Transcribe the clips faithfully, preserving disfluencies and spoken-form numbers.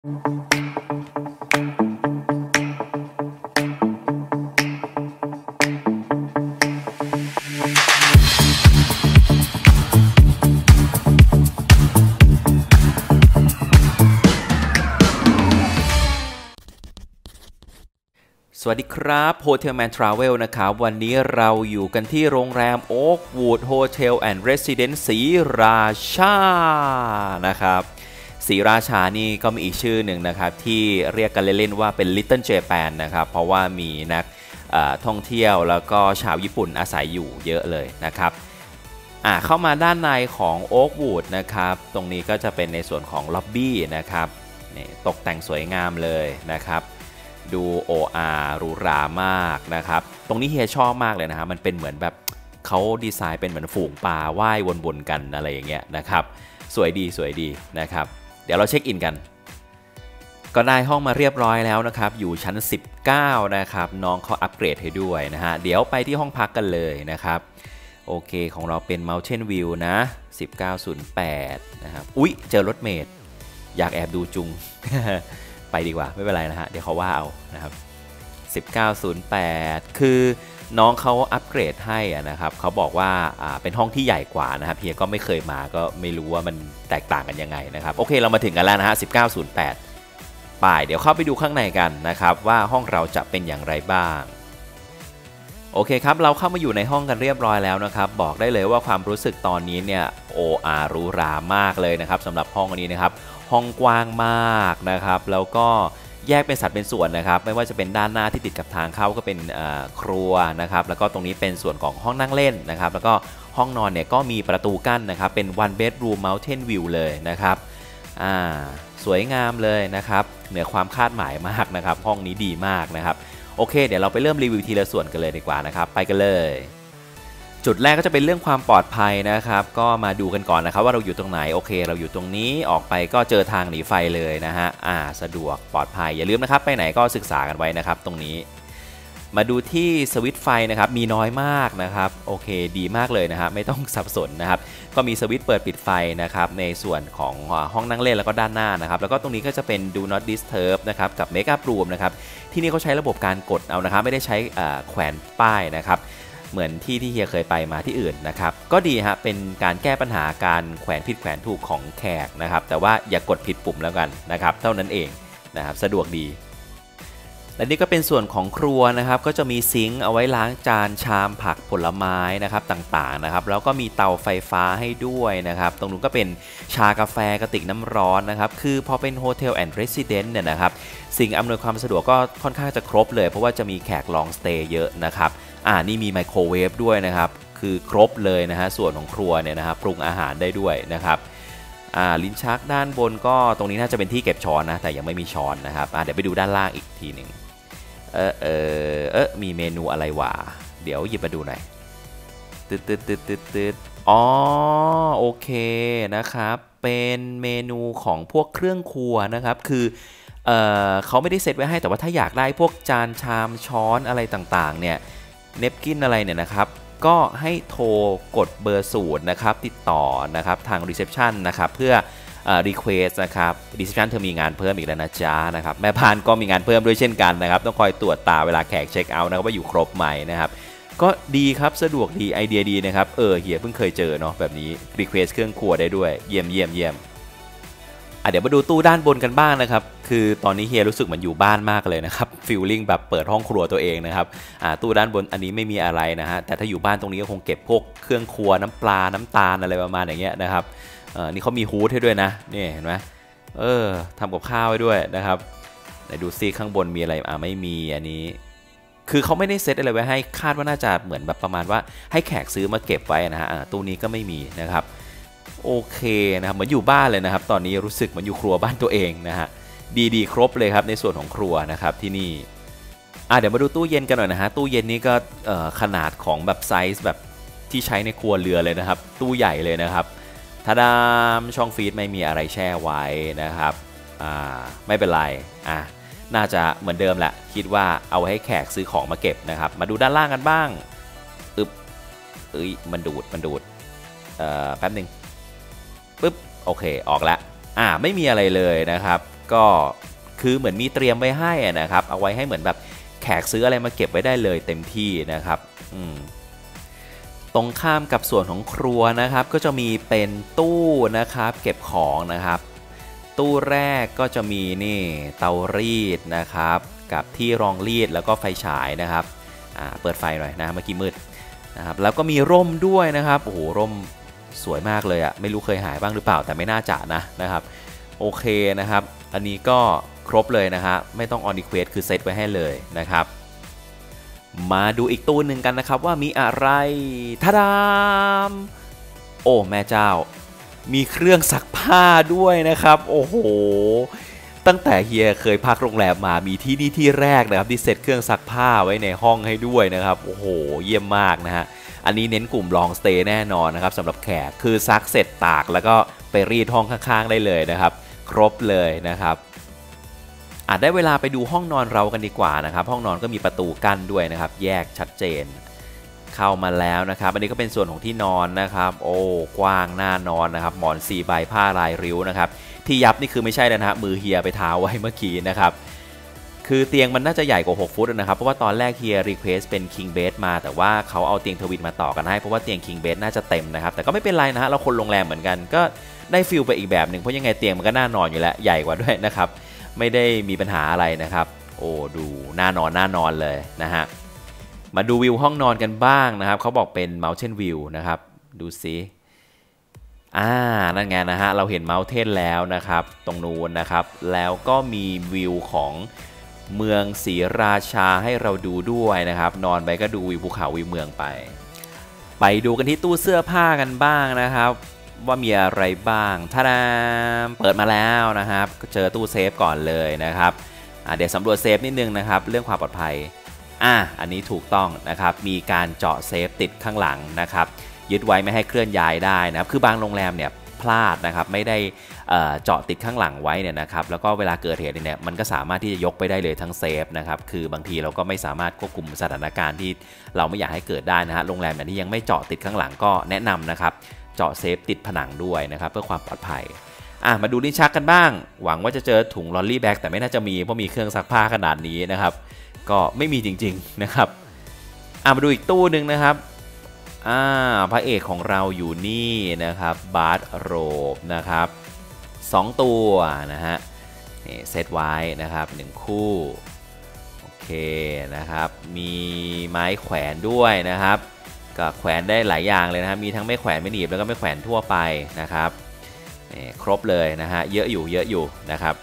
สวัสดีครับ Hotelman Travel นะครับวันนี้เราอยู่กันที่โรงแรม Oakwood Hotel and Residence ศรีราชานะครับศรีราชานี่ก็มีอีกชื่อหนึ่งนะครับที่เรียกกันเล่นๆว่าเป็น Little Japan นะครับเพราะว่ามีนักท่องเที่ยวแล้วก็ชาวญี่ปุ่นอาศัยอยู่เยอะเลยนะครับอ่าเข้ามาด้านในของ Oakwood นะครับตรงนี้ก็จะเป็นในส่วนของล็อบบี้นะครับนี่ตกแต่งสวยงามเลยนะครับดู โอ อาร์ หรูหรามากนะครับตรงนี้เฮียชอบมากเลยนะครับมันเป็นเหมือนแบบเขาดีไซน์เป็นเหมือนฝูงปลาว่ายวนๆกันอะไรอย่างเงี้ยนะครับสวยดีสวยดีนะครับเดี๋ยวเราเช็คอินกันก็ได้ห้องมาเรียบร้อยแล้วนะครับอยู่ชั้นสิบเก้านะครับน้องเขาอัปเกรดให้ด้วยนะฮะเดี๋ยวไปที่ห้องพักกันเลยนะครับโอเคของเราเป็น Mountain View นะสิบเก้าศูนย์แปดนะครับอุ๊ยเจอรถเมล์อยากแอบดูจุง ไปดีกว่าไม่เป็นไรนะฮะเดี๋ยวเขาว่าเอานะครับสิบเก้าศูนย์แปดคือน้องเขาอัปเกรดให้นะครับเขาบอกว่าอ่าเป็นห้องที่ใหญ่กว่านะครับเฮียก็ไม่เคยมาก็ไม่รู้ว่ามันแตกต่างกันยังไงนะครับโอเคเรามาถึงกันแล้วนะฮะสิบเก้าศูนย์แปดไปเดี๋ยวเข้าไปดูข้างในกันนะครับว่าห้องเราจะเป็นอย่างไรบ้างโอเคครับเราเข้ามาอยู่ในห้องกันเรียบร้อยแล้วนะครับบอกได้เลยว่าความรู้สึกตอนนี้เนี่ย โอ อาร์ หรูหรามากเลยนะครับสำหรับห้องนี้นะครับห้องกว้างมากนะครับแล้วก็แยกเป็นสัดเป็นส่วนนะครับไม่ว่าจะเป็นด้านหน้าที่ติดกับทางเข้าก็เป็นครัวนะครับแล้วก็ตรงนี้เป็นส่วนของห้องนั่งเล่นนะครับแล้วก็ห้องนอนเนี่ยก็มีประตูกั้นนะครับเป็น one bedroom mountain view เลยนะครับอ่าสวยงามเลยนะครับเหนือความคาดหมายมากนะครับห้องนี้ดีมากนะครับโอเคเดี๋ยวเราไปเริ่มรีวิวทีละส่วนกันเลยดีกว่านะครับไปกันเลยจุดแรกก็จะเป็นเรื่องความปลอดภัยนะครับก็มาดูกันก่อนนะครับว่าเราอยู่ตรงไหนโอเคเราอยู่ตรงนี้ออกไปก็เจอทางหนีไฟเลยนะฮะอ่าสะดวกปลอดภัยอย่าลืมนะครับไปไหนก็ศึกษากันไว้นะครับตรงนี้มาดูที่สวิตช์ไฟนะครับมีน้อยมากนะครับโอเคดีมากเลยนะฮะไม่ต้องสับสนนะครับก็มีสวิตช์เปิดปิดไฟนะครับในส่วนของห้องนั่งเล่นแล้วก็ด้านหน้านะครับแล้วก็ตรงนี้ก็จะเป็น do not disturb นะครับกับ make up room นะครับที่นี่เขาใช้ระบบการกดเอานะครับไม่ได้ใช้แขวนป้ายนะครับเหมือนที่ที่เฮียเคยไปมาที่อื่นนะครับก็ดีฮะเป็นการแก้ปัญหาการแขวนผิดแขวนถูกของแขกนะครับแต่ว่าอย่ากดผิดปุ่มแล้วกันนะครับเท่านั้นเองนะครับสะดวกดีและนี่ก็เป็นส่วนของครัวนะครับก็จะมีซิงค์เอาไว้ล้างจานชามผักผลไม้นะครับต่างๆนะครับแล้วก็มีเตาไฟฟ้าให้ด้วยนะครับตรงนู้นก็เป็นชากาแฟกระติกน้ำร้อนนะครับคือพอเป็นโฮเทลแอนด์เรสซิเดนต์เนี่ยนะครับสิ่งอำนวยความสะดวกก็ค่อนข้างจะครบเลยเพราะว่าจะมีแขกลองสเตย์เยอะนะครับอ่านี่มีไมโครเวฟด้วยนะครับคือครบเลยนะฮะส่วนของครัวเนี่ยนะครับปรุงอาหารได้ด้วยนะครับอ่าลิ้นชักด้านบนก็ตรงนี้น่าจะเป็นที่เก็บช้อนนะแต่ยังไม่มีช้อนนะครับอ่าเดี๋ยวไปดูด้านล่างอีกทีหนึ่งเออเออเออมีเมนูอะไรวะเดี๋ยวหยิบมาดูหน่อยตึ๊ดตึ๊ดตึ๊ดตึ๊ดตึ๊ดอ๋อโอเคนะครับเป็นเมนูของพวกเครื่องครัวนะครับคือเออเขาไม่ได้เซตไว้ให้แต่ว่าถ้าอยากได้พวกจานชามช้อนอะไรต่างๆเนี่ยเนปกินอะไรเนี่ยนะครับก็ให้โทรกดเบอร์ศูนย์นะครับติดต่อนะครับทางรีเซพชันนะครับเพื่อรีเควสนะครับรีเซพชันเธอมีงานเพิ่มอีกแล้วนะจ๊ะนะครับแม่บ้านก็มีงานเพิ่มด้วยเช่นกันนะครับต้องคอยตรวจตาเวลาแขกเช็คเอาท์นะครับว่าอยู่ครบไหมนะครับก็ดีครับสะดวกดีไอเดียดีนะครับเออเฮียเพิ่งเคยเจอเนาะแบบนี้รีเควสเครื่องครัวได้ด้วยเยี่ยมเยี่ยมเยี่ยมอ่ะเดี๋ยวมาดูตู้ด้านบนกันบ้างนะครับคือตอนนี้เฮียรู้สึกเหมือนอยู่บ้านมากเลยนะครับฟีลลิ่งแบบเปิดห้องครัวตัวเองนะครับอ่าตู้ด้านบนอันนี้ไม่มีอะไรนะฮะแต่ถ้าอยู่บ้านตรงนี้ก็คงเก็บพวกเครื่องครัวน้ำปลาน้ำตาลอะไรประมาณอย่างเงี้ยนะครับเออนี่เขามีฮูดให้ด้วยนะนี่เห็นไหมเออทำกับข้าวไว้ด้วยนะครับไหนดูซิข้างบนมีอะไรอ่าไม่มีอันนี้คือเขาไม่ได้เซตอะไรไว้ให้คาดว่าน่าจะเหมือนแบบประมาณว่าให้แขกซื้อมาเก็บไว้นะฮะตู้นี้ก็ไม่มีนะครับโอเคนะครับเหมือนอยู่บ้านเลยนะครับตอนนี้รู้สึกเหมือนอยู่ครัวบ้านตัวเองนะฮะดีๆครบเลยครับในส่วนของครัวนะครับที่นี่อ่ะเดี๋ยวมาดูตู้เย็นกันหน่อยนะฮะตู้เย็นนี้ก็ขนาดของแบบไซส์แบบที่ใช้ในครัวเรือเลยนะครับตู้ใหญ่เลยนะครับทาดามช่องฟีดไม่มีอะไรแช่ไว้นะครับอ่าไม่เป็นไรอ่ะน่าจะเหมือนเดิมแหละคิดว่าเอาให้แขกซื้อของมาเก็บนะครับมาดูด้านล่างกันบ้างอึบเอ้ยมันดูดมันดูดเอ่อแป๊บนึงปึ๊บโอเคออกแล้วอ่าไม่มีอะไรเลยนะครับก็คือเหมือนมีเตรียมไว้ให้นะครับเอาไว้ให้เหมือนแบบแขกซื้ออะไรมาเก็บไว้ได้เลยเต็มที่นะครับอืมตรงข้ามกับส่วนของครัวนะครับก็จะมีเป็นตู้นะครับเก็บของนะครับตู้แรกก็จะมีนี่เตารีดนะครับกับที่รองรีดแล้วก็ไฟฉายนะครับอ่าเปิดไฟหน่อยนะเมื่อกี้มืดนะครับแล้วก็มีร่มด้วยนะครับโอ้โหร่มสวยมากเลยอะไม่รู้เคยหายบ้างหรือเปล่าแต่ไม่น่าจะนะนะครับโอเคนะครับอันนี้ก็ครบเลยนะครับไม่ต้องออนรีเควสคือเซตไว้ให้เลยนะครับมาดูอีกตู้หนึ่งกันนะครับว่ามีอะไรทาดามโอ้แม่เจ้ามีเครื่องซักผ้าด้วยนะครับโอ้โหตั้งแต่เฮียเคยพักโรงแรมมามีที่นี่ที่แรกนะครับที่เซตเครื่องซักผ้าไว้ในห้องให้ด้วยนะครับโอ้โหเยี่ยมมากนะฮะอันนี้เน้นกลุ่มลองสเตย์แน่นอนนะครับสำหรับแขกคือซักเสร็จตากแล้วก็ไปรีดห้องข้างๆได้เลยนะครับครบเลยนะครับอาจได้เวลาไปดูห้องนอนเรากันดีกว่านะครับห้องนอนก็มีประตูกั้นด้วยนะครับแยกชัดเจนเข้ามาแล้วนะครับอันนี้ก็เป็นส่วนของที่นอนนะครับโอ้กว้างน่านอนนะครับหมอนสี่ใบผ้าลายริ้วนะครับที่ยับนี่คือไม่ใช่นะฮะมือเฮียไปเท้าไว้เมื่อกี้นะครับคือเตียงมันน่าจะใหญ่กว่าหกฟุตนะครับเพราะว่าตอนแรกเฮียรีเควสเป็น King Bed มาแต่ว่าเขาเอาเตียงทวินมาต่อกันให้เพราะว่าเตียง King Bed น่าจะเต็มนะครับแต่ก็ไม่เป็นไรนะฮะเราคนโรงแรมเหมือนกันก็ได้ฟิลไปอีกแบบหนึ่งเพราะยังไงเตียงมันก็น่านอนอยู่แล้วใหญ่กว่าด้วยนะครับไม่ได้มีปัญหาอะไรนะครับโอ้ดูน่านอนน่านอนเลยนะฮะมาดูวิวห้องนอนกันบ้างนะครับเขาบอกเป็น Mountain View นะครับดูสิอ่านั่นไงนะฮะเราเห็น Mountain แล้วนะครับตรงนู้นนะครับแล้วก็มีวิวของเมืองศรีราชาให้เราดูด้วยนะครับนอนไปก็ดูวิวภูเขาวิวเมืองไปไปดูกันที่ตู้เสื้อผ้ากันบ้างนะครับว่ามีอะไรบ้างท่าดามเปิดมาแล้วนะครับเจอตู้เซฟก่อนเลยนะครับเดี๋ยวสำรวจเซฟนิดนึงนะครับเรื่องความปลอดภัยอ่ะอันนี้ถูกต้องนะครับมีการเจาะเซฟติดข้างหลังนะครับยึดไว้ไม่ให้เคลื่อนย้ายได้นะครับคือบางโรงแรมเนี่ยพลาดนะครับไม่ได้เจาะติดข้างหลังไว้เนี่ยนะครับแล้วก็เวลาเกิดเหตุเนี่ยมันก็สามารถที่จะยกไปได้เลยทั้งเซฟนะครับคือบางทีเราก็ไม่สามารถควบคุมสถานการณ์ที่เราไม่อยากให้เกิดได้นะฮะโรงแรมไหนที่ยังไม่เจาะติดข้างหลังก็แนะนำนะครับเจาะเซฟติดผนังด้วยนะครับเพื่อความปลอดภัยอ่ะมาดูลิ้นชักกันบ้างหวังว่าจะเจอถุงลอลลี่แบ็กแต่ไม่น่าจะมีเพราะมีเครื่องซักผ้าขนาดนี้นะครับก็ไม่มีจริงๆนะครับอ่ะมาดูอีกตู้หนึ่งนะครับอ่าพระเอกของเราอยู่นี่นะครับบาร์โรบนะครับสองตัวนะฮะนี่เซตไว้นะครับหนึ่งคู่โอเคนะครับมีไม้แขวนด้วยนะครับก็แขวนได้หลายอย่างเลยนะครับมีทั้งไม่แขวนไม่หนีบแล้วก็ไม่แขวนทั่วไปนะครับนี่ครบเลยนะฮะเยอะอยู่เยอะอยู่นะครับ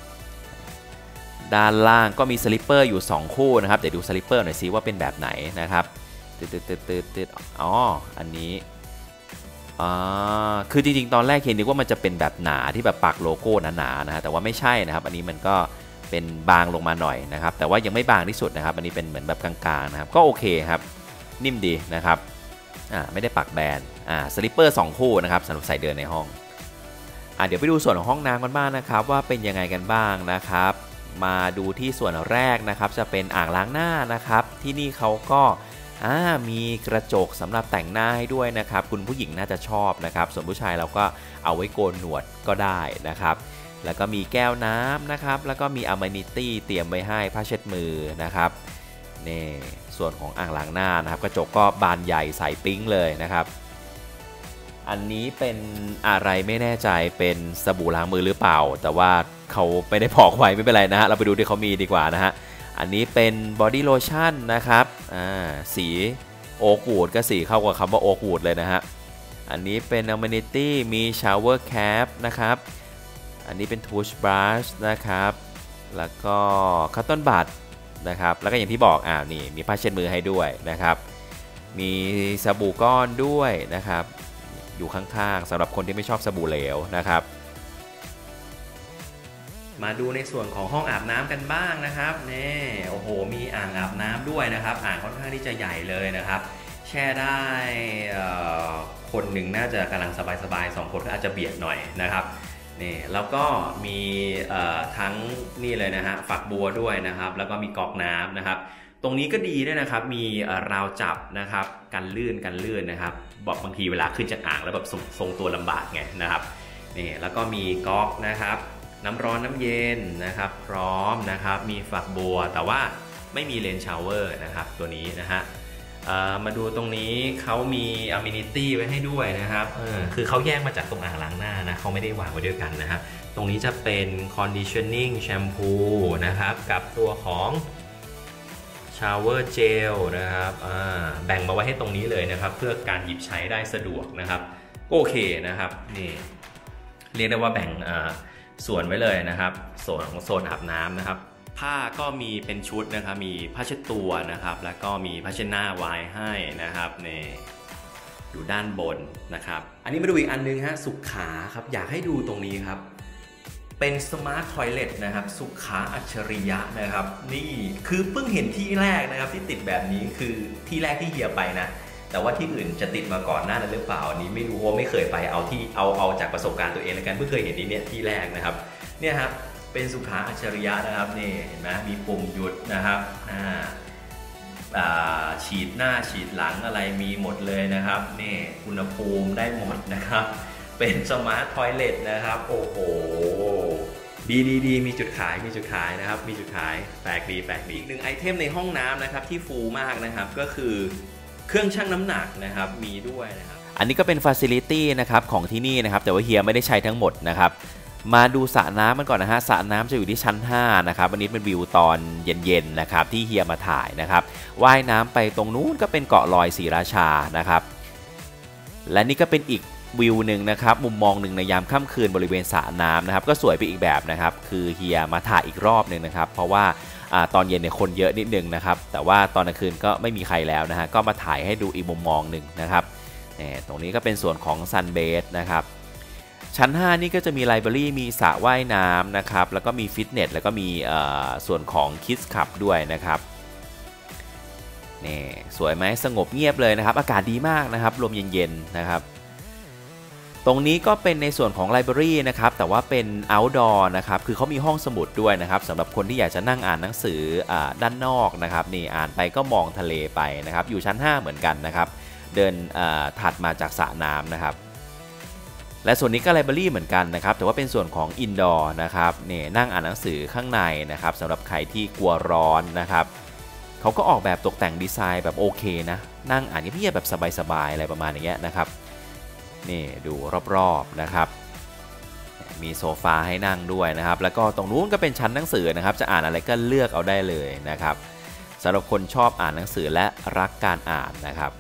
ด้านล่างก็มีสลิปเปอร์อยู่สองคู่นะครับเดี๋ยวดูสลิปเปอร์หน่อยซิว่าเป็นแบบไหนนะครับตืดตืดตืดตืดตืดอ๋ออันนี้อ่าคือจริงๆตอนแรกเห็นนึกว่ามันจะเป็นแบบหนาที่แบบปักโลโก้หนาๆนะฮะแต่ว่าไม่ใช่นะครับอันนี้มันก็เป็นบางลงมาหน่อยนะครับแต่ว่ายังไม่บางที่สุดนะครับอันนี้เป็นเหมือนแบบกลางๆนะครับก็โอเคครับนิ่มดีนะครับอ่าไม่ได้ปักแบนอ่าสลิปเปอร์สองคู่นะครับสำหรับใส่เดินในห้องอ่าเดี๋ยวไปดูส่วนของห้องน้ำกันบ้างนะครับว่าเป็นยังไงกันบ้างนะครับมาดูที่ส่วนแรกนะครับจะเป็นอ่างล้างหน้านะครับที่นี่เขาก็อ่ามีกระจกสำหรับแต่งหน้าให้ด้วยนะครับคุณผู้หญิงน่าจะชอบนะครับส่วนผู้ชายเราก็เอาไว้โกนหนวดก็ได้นะครับแล้วก็มีแก้วน้ำนะครับแล้วก็มีอะเมนิตี้เตรียมไว้ให้ผ้าเช็ดมือนะครับนี่ส่วนของอ่างล้างหน้านะครับกระจกก็บานใหญ่ใสปิ๊งเลยนะครับอันนี้เป็นอะไรไม่แน่ใจเป็นสบู่ล้างมือหรือเปล่าแต่ว่าเขาไม่ได้บอกไว้ไม่เป็นไรนะฮะเราไปดูที่เขามีดีกว่านะฮะอันนี้เป็นบอดี้โลชั่นนะครับอ่าสีโอ๊กวูดก็สีเข้ากับคำว่าโอ๊กวูดเลยนะฮะอันนี้เป็น Amenity มีชาวเวอร์แคปนะครับอันนี้เป็นทูชบรัชนะครับแล้วก็คัตตอนบัดนะครับแล้วก็อย่างที่บอกอ่านี่มีผ้าเช็ดมือให้ด้วยนะครับมีสบู่ก้อนด้วยนะครับอยู่ข้างๆสำหรับคนที่ไม่ชอบสบู่เหลวนะครับมาดูในส่วนของห้องอาบน้ำกันบ้างนะครับนี่โอ้โหมีอ่างอาบน้ำด้วยนะครับอ่างค่อนข้างที่จะใหญ่เลยนะครับแช่ได้คนหนึ่งน่าจะกำลังสบายๆสองคนก็อาจจะเบียดหน่อยนะครับนี่แล้วก็มีทั้งนี่เลยนะฮะฝักบัวด้วยนะครับแล้วก็มีก๊อกน้ำนะครับตรงนี้ก็ดีด้วยนะครับมีราวจับนะครับกันลื่นกันลื่นนะครับบอกบางทีเวลาขึ้นจากอ่างแล้วแบบทรงตัวลำบากไงนะครับนี่แล้วก็มีก๊อกนะครับน้ำร้อนน้ำเย็นนะครับพร้อมนะครับมีฝักบัวแต่ว่าไม่มีเลนชาวเวอร์นะครับตัวนี้นะฮะมาดูตรงนี้เขามีอะมินิตี้ไว้ให้ด้วยนะครับคือเขาแยกมาจากตรงอ่างล้างหน้านะเขาไม่ได้วางไว้ด้วยกันนะฮะตรงนี้จะเป็น conditioning shampoo นะครับกับตัวของชาวเวอร์เจลนะครับแบ่งมาไว้ให้ตรงนี้เลยนะครับเพื่อการหยิบใช้ได้สะดวกนะครับโอเคนะครับนี่เรียกได้ว่าแบ่งส่วนไว้เลยนะครับส่วนของโซนอาบน้ำนะครับผ้าก็มีเป็นชุดนะครับมีผ้าเช็ดตัวนะครับแล้วก็มีผ้าเช็ดหน้าไว้ให้นะครับนี่อยู่ด้านบนนะครับอันนี้มาดูอีกอันนึงฮะสุขาครับอยากให้ดูตรงนี้ครับเป็นสมาร์ททอยเลทนะครับสุขาอัจฉริยะนะครับนี่คือเพิ่งเห็นที่แรกนะครับที่ติดแบบนี้คือที่แรกที่เฮียไปนะแต่ว่าที่อื่นจะติดมาก่อนหน้านั้นหรือเปล่าอันนี้ไม่รู้ว่าไม่เคยไปเอาที่เอาเอาจากประสบการณ์ตัวเองแล้วกันเพิ่งเคยเห็นที่เนี่ยที่แรกนะครับเนี่ยครับเป็นสุขาอัจฉริยะนะครับนี่เห็นไหมมีปุ่มหยุดนะครับอ่าฉีดหน้าฉีดหลังอะไรมีหมดเลยนะครับนี่อุณหภูมิได้หมดนะครับเป็นสมาร์ททอยเลทนะครับโอ้โหดีดีดีมีจุดขายมีจุดขายนะครับมีจุดขายแปลกดีแปลกดีอีกหนึ่งไอเทมในห้องน้ำนะครับที่ฟูมากนะครับก็คือเครื่องชั่งน้ำหนักนะครับมีด้วยนะครับอันนี้ก็เป็นฟาซิลิตี้นะครับของที่นี่นะครับแต่ว่าเฮียไม่ได้ใช้ทั้งหมดนะครับมาดูสระน้ำมันก่อนนะฮะสระน้ำจะอยู่ที่ชั้นห้านะครับอันนี้เป็นวิวตอนเย็นๆนะครับที่เฮียมาถ่ายนะครับว่ายน้ำไปตรงนู้นก็เป็นเกาะลอยศรีราชานะครับและนี่ก็เป็นอีกวิวหนึ่งนะครับมุมมองหนึ่งในยามค่ำคืนบริเวณสระน้ำนะครับก็สวยไปอีกแบบนะครับคือเฮียมาถ่ายอีกรอบหนึ่งนะครับเพราะว่าตอนเย็นเนี่ยคนเยอะนิดนึงนะครับแต่ว่าตอนกลางคืนก็ไม่มีใครแล้วนะฮะก็มาถ่ายให้ดูอีกมุมมองหนึ่งนะครับตรงนี้ก็เป็นส่วนของซันเบสนะครับชั้นห้านี่ก็จะมีไลบรารีมีสระว่ายน้ำนะครับแล้วก็มีฟิตเนสแล้วก็มีส่วนของคิดส์คลับด้วยนะครับนี่สวยไหมสงบเงียบเลยนะครับอากาศดีมากนะครับลมเย็นๆนะครับตรงนี้ก็เป็นในส่วนของไลบรารีนะครับแต่ว่าเป็น outdoor นะครับคือเขามีห้องสมุดด้วยนะครับสำหรับคนที่อยากจะนั่งอ่านหนังสือด้านนอกนะครับนี่อ่านไปก็มองทะเลไปนะครับอยู่ชั้นห้าเหมือนกันนะครับเดินถัดมาจากสระน้ำนะครับและส่วนนี้ก็ไลบรารีเหมือนกันนะครับแต่ว่าเป็นส่วนของอินดอร์นะครับนี่นั่งอ่านหนังสือข้างในนะครับสำหรับใครที่กลัวร้อนนะครับเขาก็ออกแบบตกแต่งดีไซน์แบบโอเคนะนั่งอ่านเงียบๆแบบสบายๆอะไรประมาณอย่างเงี้ยนะครับนี่ดูรอบๆนะครับมีโซฟาให้นั่งด้วยนะครับแล้วก็ตรงนู้นก็เป็นชั้นหนังสือนะครับจะอ่านอะไรก็เลือกเอาได้เลยนะครับสำหรับคนชอบอ่านหนังสือและรักการอ่านนะครับ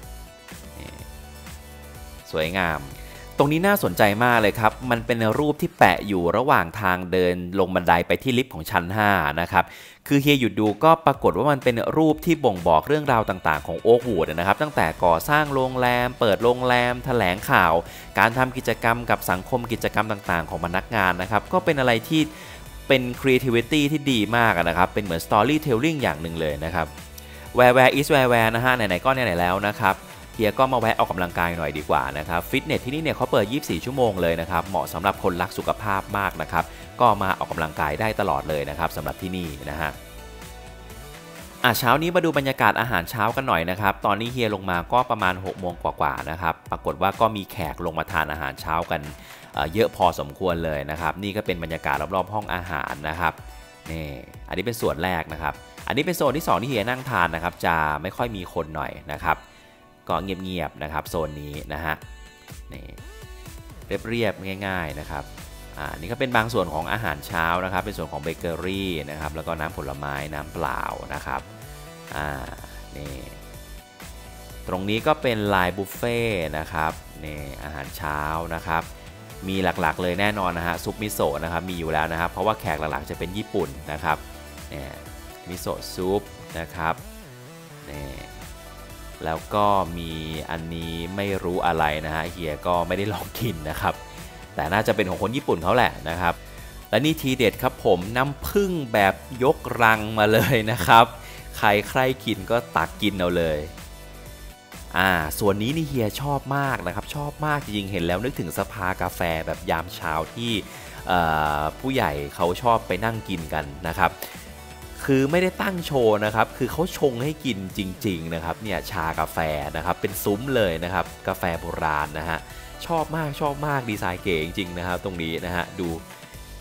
สวยงามตรงนี้น่าสนใจมากเลยครับมันเป็นรูปที่แปะอยู่ระหว่างทางเดินลงบันไดไปที่ลิฟต์ของชั้นห้านะครับคือเฮียหยุดดูก็ปรากฏว่ามันเป็นรูปที่บ่งบอกเรื่องราวต่างๆของโอ๊ควูดนะครับตั้งแต่ก่อสร้างโรงแรมเปิดโรงแรมแถลงข่าวการทำกิจกรรมกับสังคมกิจกรรมต่างๆของพนักงานนะครับก็เป็นอะไรที่เป็น creativity ที่ดีมากนะครับเป็นเหมือน storytelling อย่างหนึ่งเลยนะครับ where where is where where นะฮะไหนๆก็ไหนๆแล้วนะครับเฮียก็มาแวะออกกำลังกายหน่อยดีกว่านะครับฟิตเนสที่นี่เนี่ยเขาเปิดยี่สิบสี่ชั่วโมงเลยนะครับเหมาะสำหรับคนรักสุขภาพมากนะครับก็มาออกกำลังกายได้ตลอดเลยนะครับสำหรับที่นี่นะฮะอ่ะเช้านี้มาดูบรรยากาศอาหารเช้ากันหน่อยนะครับตอนนี้เฮียลงมาก็ประมาณหกโมงกว่าๆนะครับปรากฏว่าก็มีแขกลงมาทานอาหารเช้ากันเยอะพอสมควรเลยนะครับนี่ก็เป็นบรรยากาศรอบๆห้องอาหารนะครับนี่อันนี้เป็นส่วนแรกนะครับอันนี้เป็นโซนที่สองที่เฮียนั่งทานนะครับจะไม่ค่อยมีคนหน่อยนะครับก็เงียบๆนะครับโซนนี้นะฮะนี่เรียบๆง่ายๆนะครับอ่านี่ก็เป็นบางส่วนของอาหารเช้านะครับเป็นส่วนของเบเกอรี่นะครับแล้วก็น้ำผลไม้น้ำเปล่านะครับอ่านี่ตรงนี้ก็เป็นไลน์บุฟเฟ่นะครับนี่อาหารเช้านะครับมีหลักๆเลยแน่นอนนะฮะซุปมิโซะนะครับมีอยู่แล้วนะครับเพราะว่าแขกหลักๆจะเป็นญี่ปุ่นนะครับเนี่ยมิโซะซุปนะครับนี่แล้วก็มีอันนี้ไม่รู้อะไรนะฮะเฮียก็ไม่ได้ลองกินนะครับแต่น่าจะเป็นของคนญี่ปุ่นเขาแหละนะครับและนี่ทีเด็ดครับผมน้ำผึ้งแบบยกรังมาเลยนะครับใครใครกินก็ตักกินเอาเลยอ่าส่วนนี้นี่เฮียชอบมากนะครับชอบมากจริงๆเห็นแล้วนึกถึงสภากาแฟแบบยามเช้าที่ผู้ใหญ่เขาชอบไปนั่งกินกันนะครับคือไม่ได้ตั้งโชว์นะครับคือเขาชงให้กินจริงๆนะครับเนี่ยชากาแฟนะครับเป็นซุ้มเลยนะครับกาแฟโบราณนะฮะชอบมากชอบมากดีไซน์เก๋จริงๆนะครับตรงนี้นะฮะดู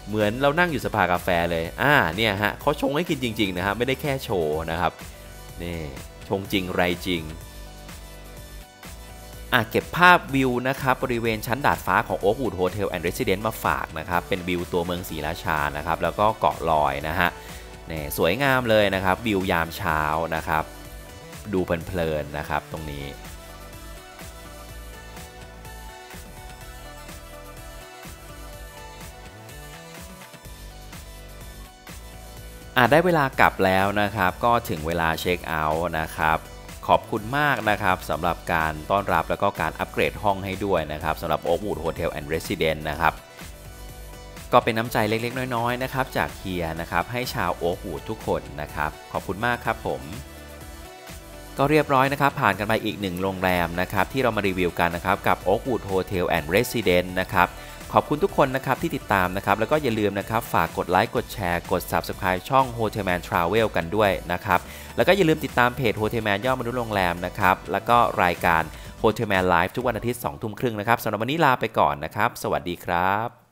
เหมือนเรานั่งอยู่สภากาแฟเลยอ่าเนี่ยฮะเขาชงให้กินจริงๆนะครับไม่ได้แค่โชว์นะครับนี่ชงจริงไรจริงอ่ะเก็บภาพวิวนะครับบริเวณชั้นดาดฟ้าของ Oakwood Hotel and Residence มาฝากนะครับเป็นวิวตัวเมืองศรีราชานะครับแล้วก็เกาะลอยนะฮะนี่สวยงามเลยนะครับวิวยามเช้านะครับดูเพลินๆนะครับตรงนี้อ่ะได้เวลากลับแล้วนะครับก็ถึงเวลาเช็คเอาท์นะครับขอบคุณมากนะครับสำหรับการต้อนรับแล้วก็การอัปเกรดห้องให้ด้วยนะครับสำหรับ Oakwood Hotel and Residence นะครับก็เป็นน้ำใจเล็กๆน้อยๆนะครับจากเฮียนะครับให้ชาว Oakwood ทุกคนนะครับขอบคุณมากครับผมก็เรียบร้อยนะครับผ่านกันไปอีกหนึ่งโรงแรมนะครับที่เรามารีวิวกันนะครับกับ Oakwood Hotel and Residence นะครับขอบคุณทุกคนนะครับที่ติดตามนะครับแล้วก็อย่าลืมนะครับฝากกดไลค์กดแชร์กด Subscribe ช่อง Hotelman Travel กันด้วยนะครับแล้วก็อย่าลืมติดตามเพจ Hotelman ย่อมนุษย์โรงแรมนะครับแล้วก็รายการ Hotelman Live ทุกวันอาทิตย์ สองทุ่มครึ่งนะครับสำหรับวันนี้ลาไปก่อนนะครับสวัสดีครับ